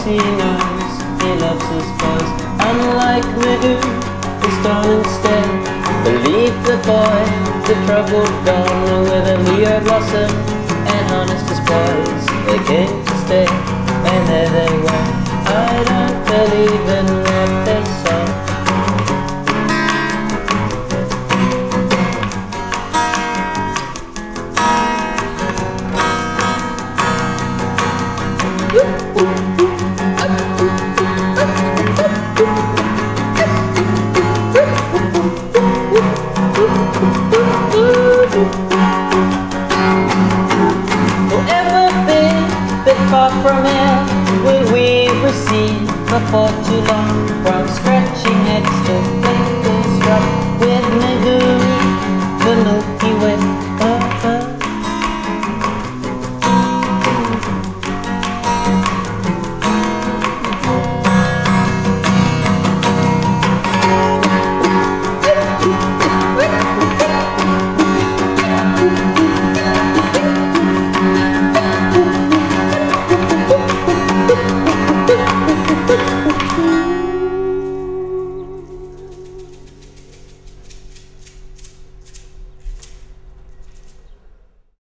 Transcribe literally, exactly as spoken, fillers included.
he knows he loves his boys. Unlike Magoo, he's gone instead. Believe the boy, the troubled dawn, with a Leo blossom and honest as boys. They came to stay, and there they went. I don't believe in what they saw. Forever been bit far from here, will we receive before too long from scratch?